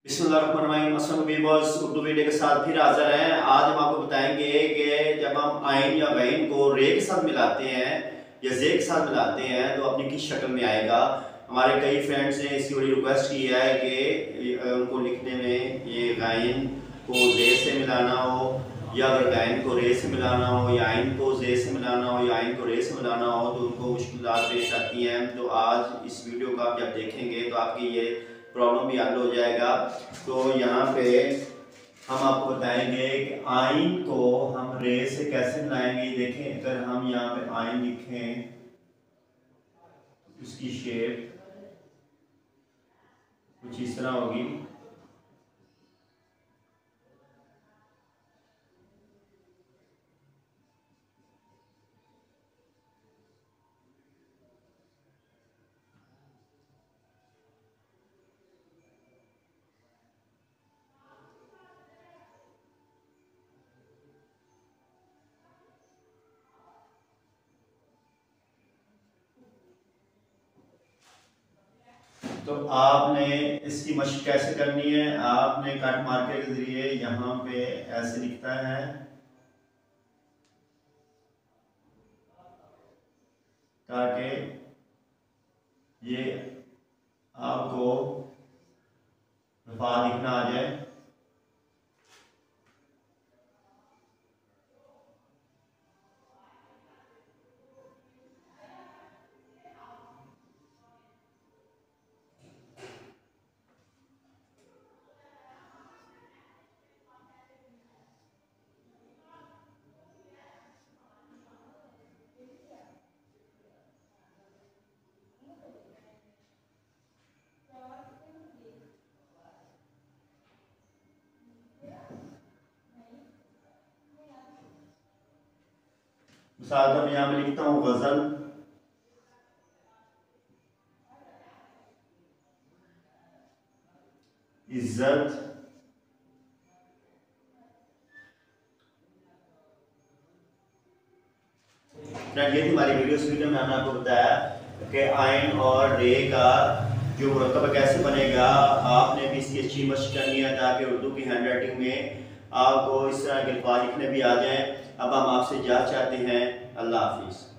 बिस्मिल्लाहिर्रहमानिर्रहीम। उर्दू वीडियो के साथ फिर हाजिर हैं। आज हम आपको बताएंगे कि जब हम आइन या गैन को रे के साथ मिलाते हैं या जे के साथ मिलाते हैं तो अपनी किस शक्ल में आएगा। हमारे कई फ्रेंड्स ने इसकी बड़ी रिक्वेस्ट की है कि उनको लिखने में ये गैन को जे से मिलाना हो, या अगर गैन को रे से मिलाना हो, या आइन को जे से मिलाना हो, या आइन को रे से मिलाना हो, तो उनको मुश्किलात पेश आती हैं। तो आज इस वीडियो का आप जब देखेंगे तो आपकी ये प्रॉब्लम भी हल हो जाएगा। तो यहाँ पे हम आपको बताएंगे कि आइन को हम रे से कैसे मिलाएंगे। देखें, अगर हम यहाँ पे आइन लिखें, उसकी शेप कुछ इस तरह होगी। तो आपने इसकी मशक कैसे करनी है, आपने कट मार्कर के जरिए यहाँ पे ऐसे लिखता है, ताकि ये आपको रफा लिखना आ जाए। मिसाल मैं यहाँ पे लिखता हूँ गजल, इज्जत, ये थी हमारी वीडियो। इस वीडियो में हमने आपको बताया कि आइन और रे का जो मुरक्कब कैसे बनेगा। आपने भी इसकी अच्छी मशक करनी है ताकि उर्दू की हैंड राइटिंग में आपको इस तरह के अल्फाज लिखने भी आ जाएं। अब हम आपसे इजाज़त चाहते हैं। अल्लाह हाफिज़।